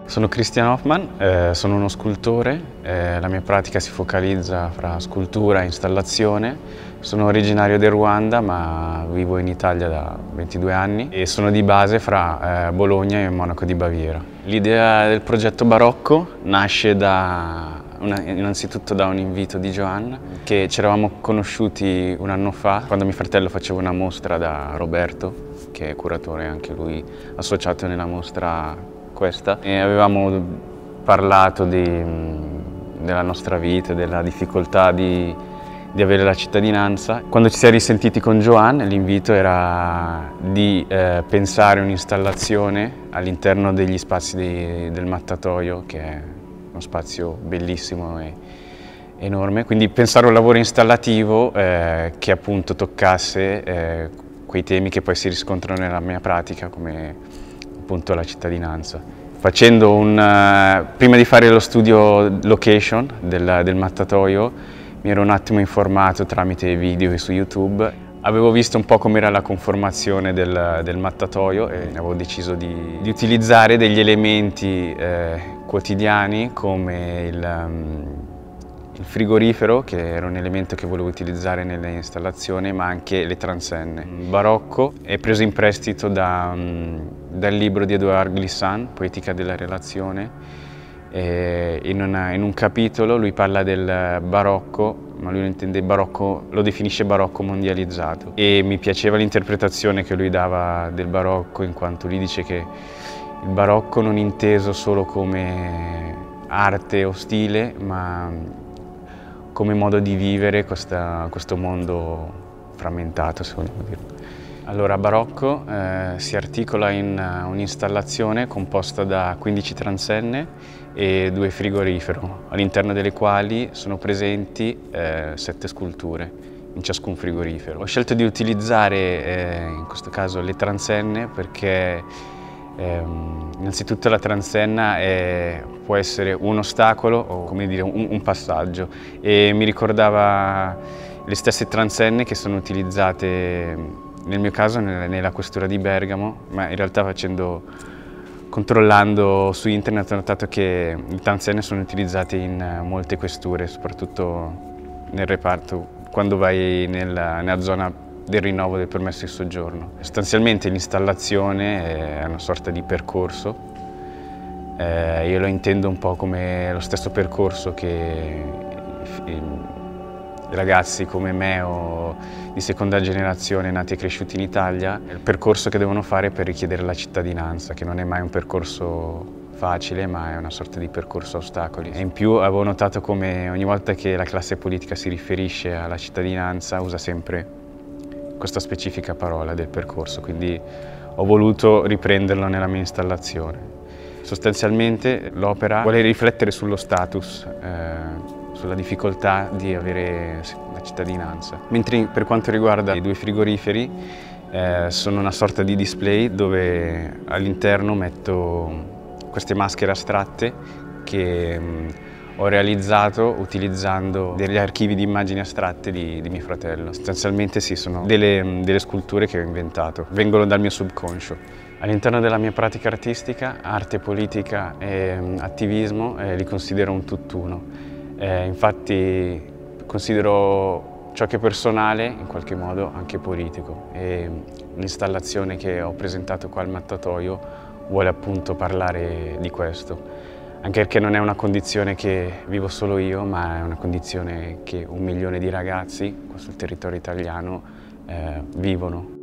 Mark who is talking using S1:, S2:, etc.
S1: Sono Christian Hoffman, sono uno scultore, la mia pratica si focalizza fra scultura e installazione. Sono originario del Ruanda ma vivo in Italia da 22 anni e sono di base fra Bologna e Monaco di Baviera. L'idea del progetto Barocco nasce innanzitutto da un invito di Joan, che ci eravamo conosciuti un anno fa quando mio fratello faceva una mostra da Roberto, che è curatore anche lui associato nella mostra questa, e avevamo parlato della nostra vita, della difficoltà di avere la cittadinanza. Quando ci siamo risentiti con Joan, l'invito era di pensare un'installazione all'interno degli spazi del mattatoio, che è uno spazio bellissimo e enorme, quindi pensare un lavoro installativo che appunto toccasse quei temi che poi si riscontrano nella mia pratica, come appunto la cittadinanza. Prima di fare lo studio location del mattatoio mi ero un attimo informato tramite video su YouTube. Avevo visto un po' com'era la conformazione del mattatoio e avevo deciso di utilizzare degli elementi quotidiani come il frigorifero, che era un elemento che volevo utilizzare nell'installazione, ma anche le transenne. Barocco è preso in prestito dal libro di Édouard Glissant, Poetica della relazione. In un capitolo lui parla del barocco, ma lui non intende barocco, lo definisce barocco mondializzato. E mi piaceva l'interpretazione che lui dava del barocco, in quanto lui dice che il barocco non inteso solo come arte o stile, ma come modo di vivere questo mondo frammentato, se vogliamo dirlo. Allora, Barocco si articola in un'installazione composta da 15 transenne e 2 frigorifero, all'interno delle quali sono presenti 7 sculture in ciascun frigorifero. Ho scelto di utilizzare in questo caso le transenne perché innanzitutto la transenna può essere un ostacolo o, come dire, un passaggio, e mi ricordava le stesse transenne che sono utilizzate nel mio caso nella questura di Bergamo, ma in realtà controllando su internet ho notato che le transenne sono utilizzate in molte questure, soprattutto nel reparto quando vai nella zona del rinnovo del permesso di soggiorno. Sostanzialmente l'installazione è una sorta di percorso. Io lo intendo un po' come lo stesso percorso che i ragazzi come me o di seconda generazione nati e cresciuti in Italia, è il percorso che devono fare per richiedere la cittadinanza, che non è mai un percorso facile, ma è una sorta di percorso a ostacoli. E in più avevo notato come ogni volta che la classe politica si riferisce alla cittadinanza usa sempre questa specifica parola del percorso, quindi ho voluto riprenderlo nella mia installazione. Sostanzialmente l'opera vuole riflettere sullo status, sulla difficoltà di avere la cittadinanza. Mentre per quanto riguarda i 2 frigoriferi, sono una sorta di display dove all'interno metto queste maschere astratte che ho realizzato utilizzando degli archivi di immagini astratte di mio fratello. Sostanzialmente sì, sono delle sculture che ho inventato, vengono dal mio subconscio. All'interno della mia pratica artistica, arte, politica e attivismo li considero un tutt'uno. Infatti considero ciò che è personale, in qualche modo, anche politico. E l'installazione che ho presentato qua al mattatoio vuole appunto parlare di questo. Anche perché non è una condizione che vivo solo io, ma è una condizione che 1 milione di ragazzi qua sul territorio italiano vivono.